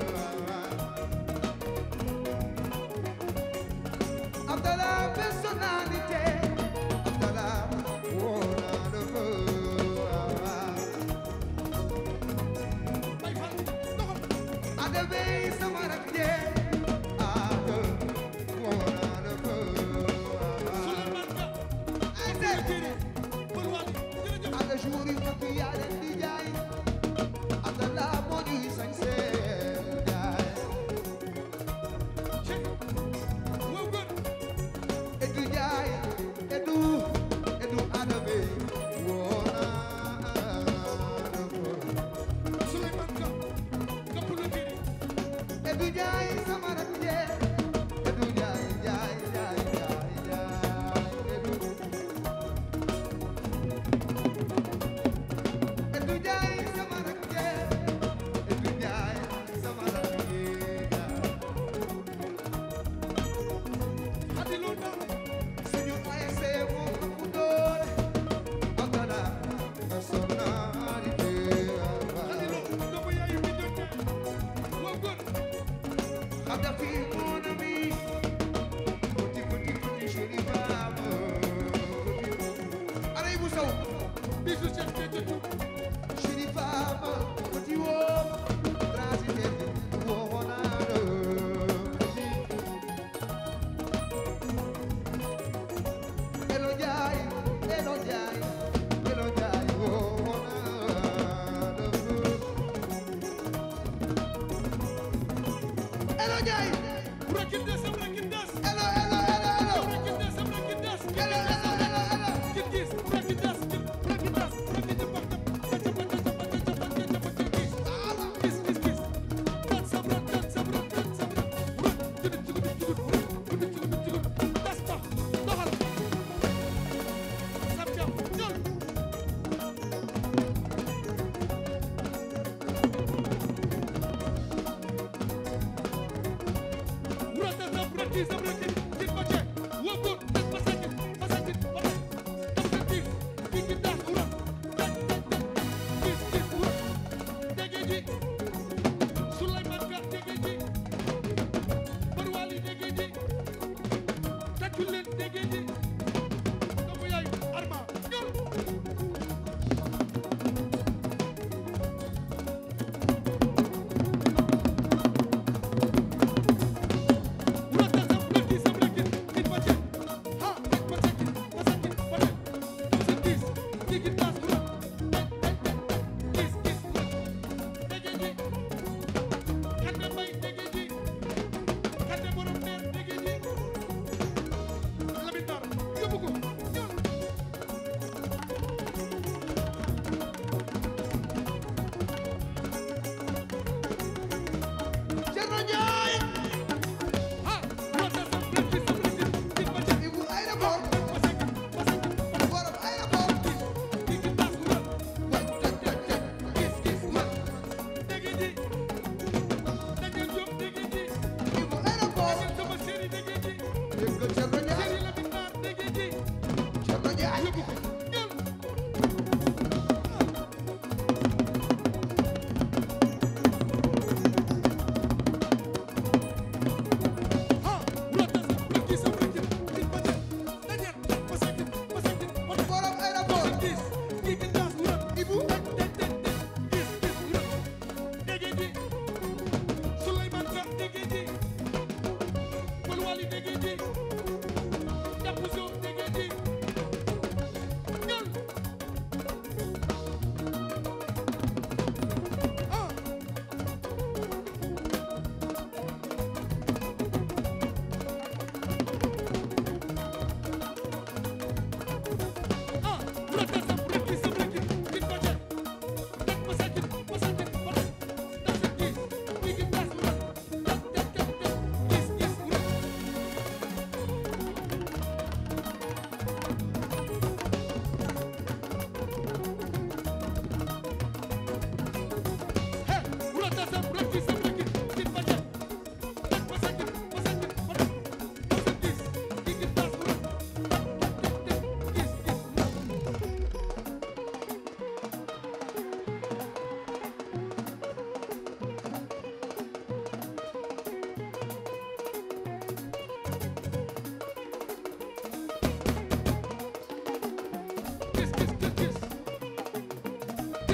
Abdala personnalité Abdala woo naa la bay faali doxal Ada bey sama rak jee Ada woo naa la Souleymane Ka ay la seet jëri pël waali jërëjëf Ada jour yu mag yi yaa leen di jaay Abdala moo ñuy sañse jaay cey wow gën Edu jaay Edu Ada bey woo naa la Souleymane Ka kapu la jëri Edu jaay sama rak jee Edu jaay Edu jaay sama rak jee Edu jaay sama rak jee xadi loo naa suñu ASC moom ëpp doole Abdala personnalité xadi loo doomu yaayu bi doon jaay wow gën Khadafi mon ami petit chéri baba ana Ibou Sow bisu Cheikh Béthio Thioune chéri baba petit woo transitaire bi woo naa la Elo Njaay woo naa la Elo Njaay Rakin des am rakin des elo rakin des am rakin des kin gis rakin des rakin des rakin des bakam gis tan sabra jugut das tax doxal sam jam ñol Urata sam rakin kin bache wogun pasakin pasakin kin das urat gis urat degeji Souleymane Ka degeji Barwali degeji takulen degeji doomu yaayu Arma ñol Urata sam rakin kin bache ha pasakin pasakin kin das urat gis degeji kande may degeji kande borom neer degeji Lamine Bara yóbbu ko ñol Cerno Njaay ha urata sam rakin kin bache Ibou aéroport pasakin borom aéroport kin das urat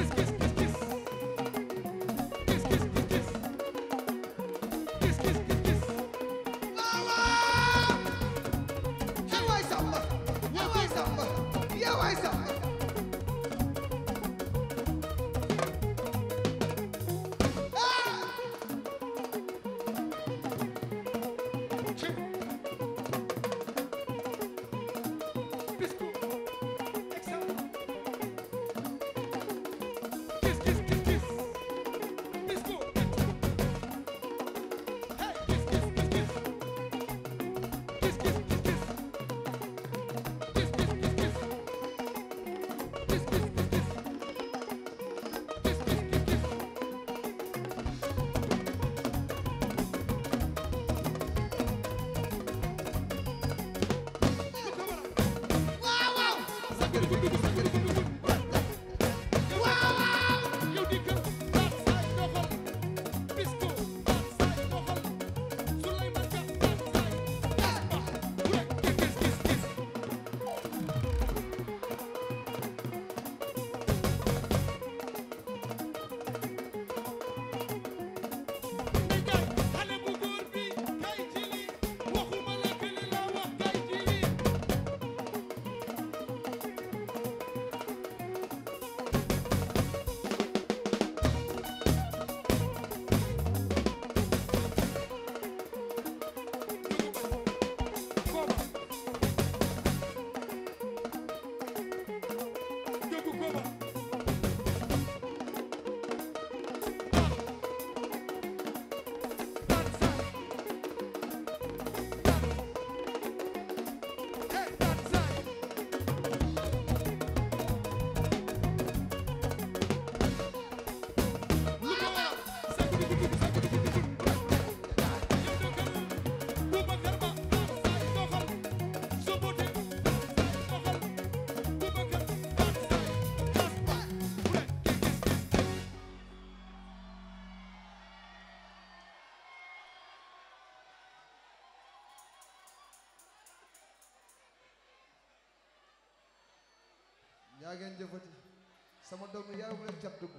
yaa ngeen jëfati sama doomu yaay mu leen cat dugg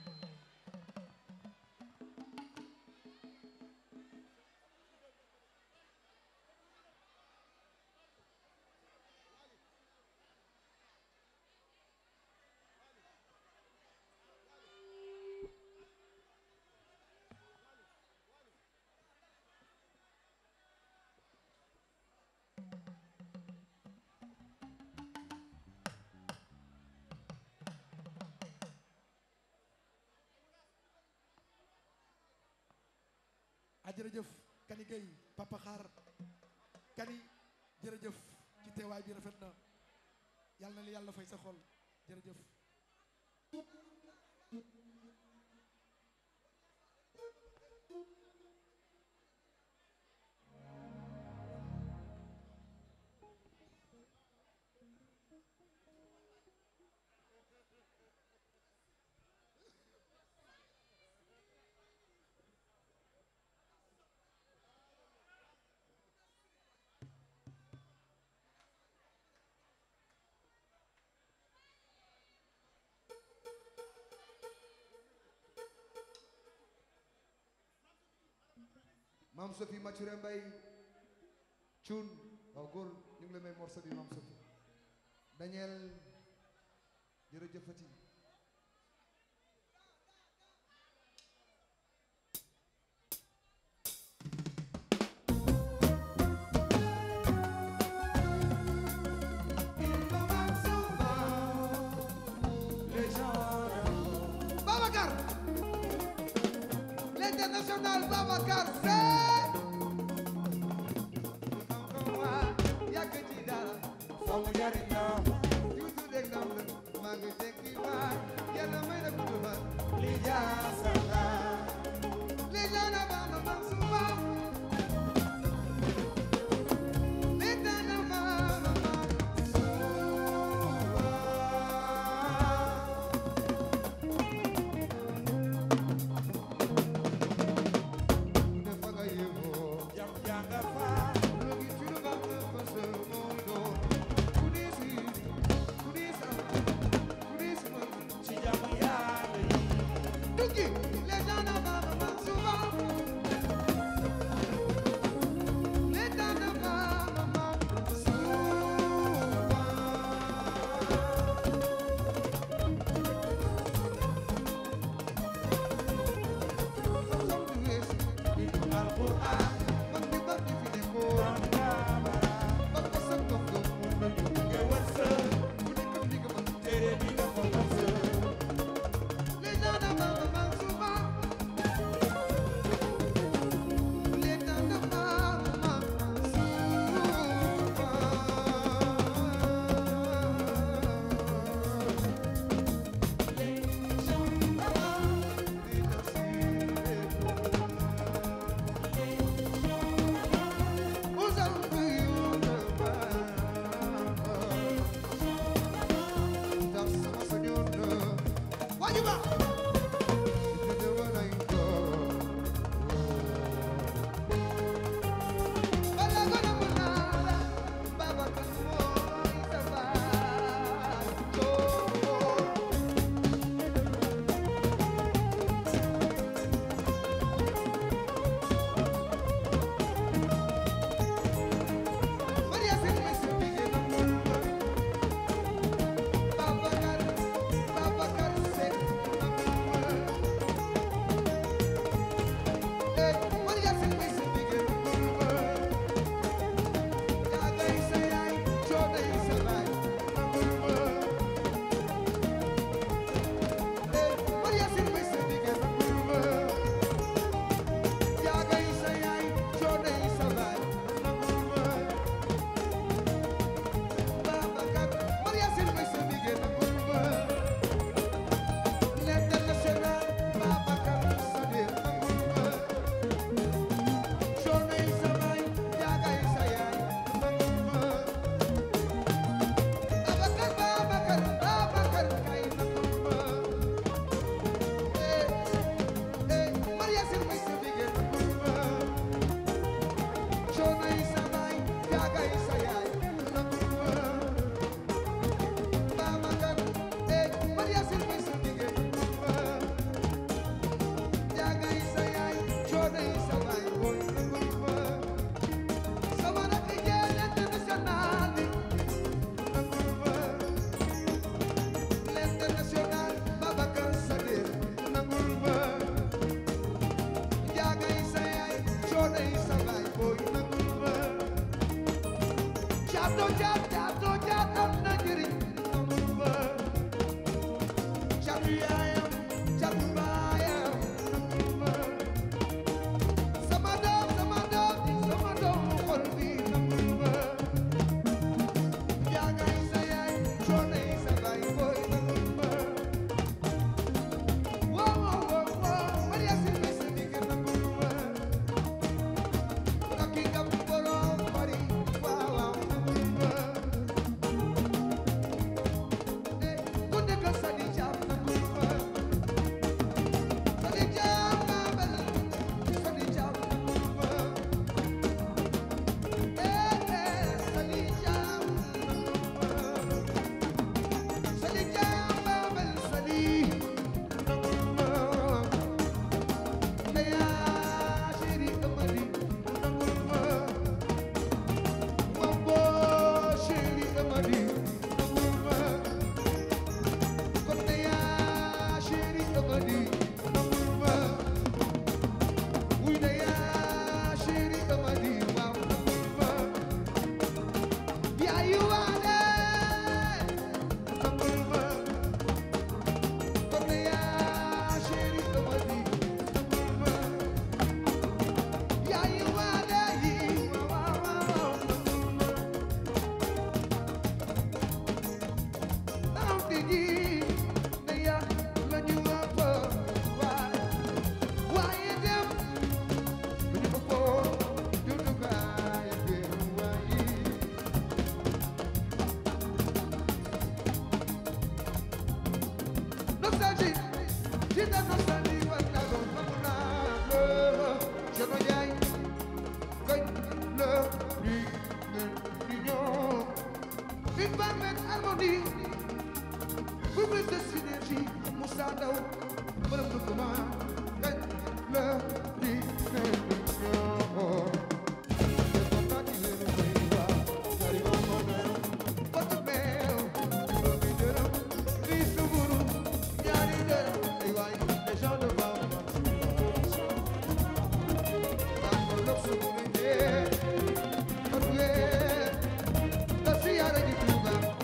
jërëjëf Kani Gueye Papa Xaar Kani jërëjëf ci teewaay bi rafet na yàlla na li yàlla fay sa xol jërëjëf Maam Sophie Mathuré Mbaye Cuun waaw góor ñu ngi la may morceau bi Maam Sophie Daniel jërëjëfati Babacar l'international Babacar Yeah. waaju baax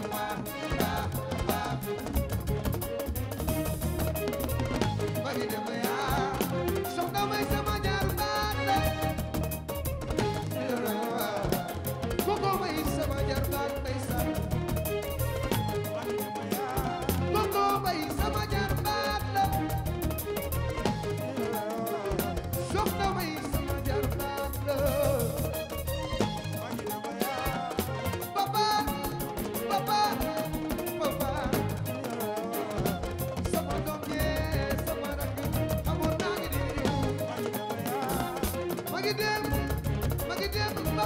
Bye.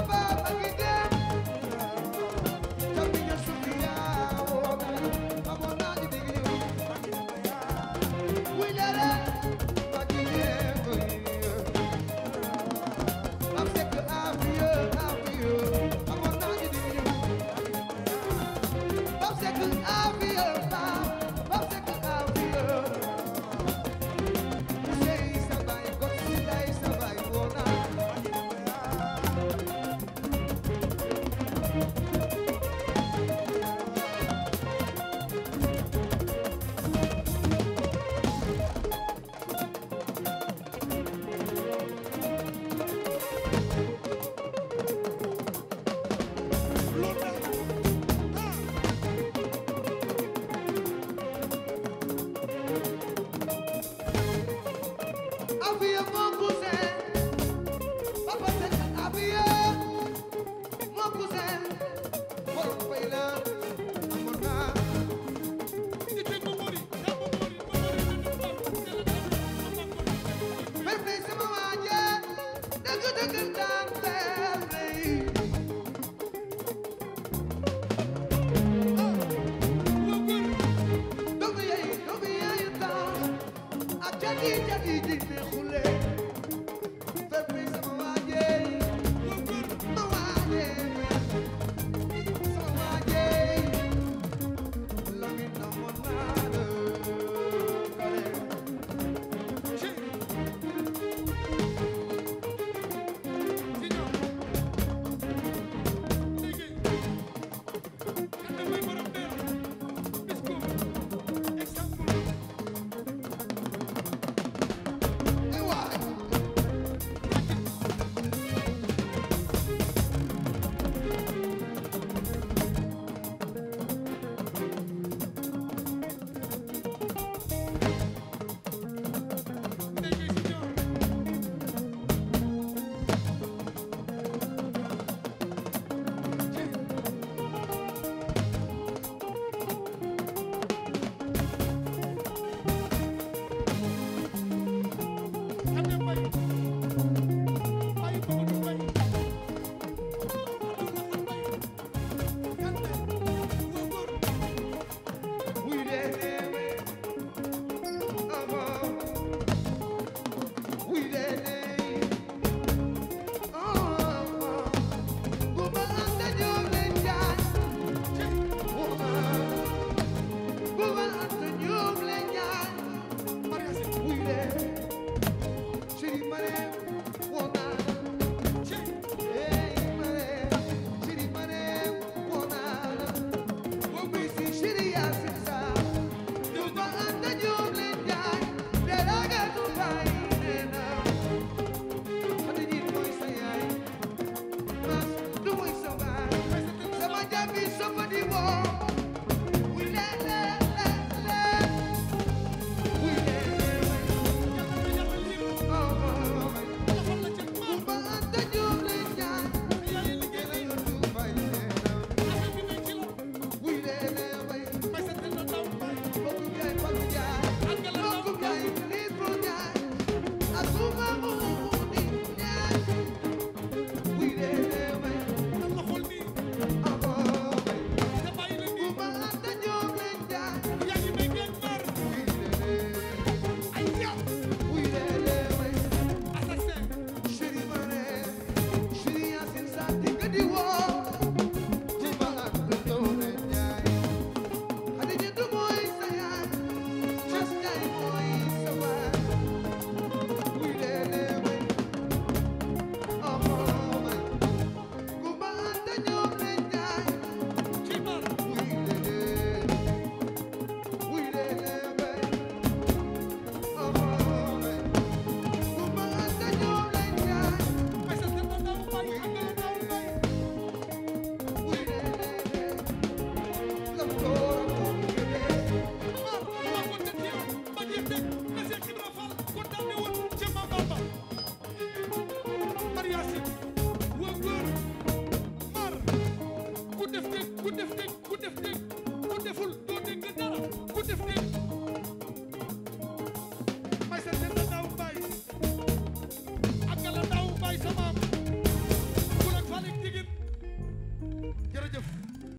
jadi me xule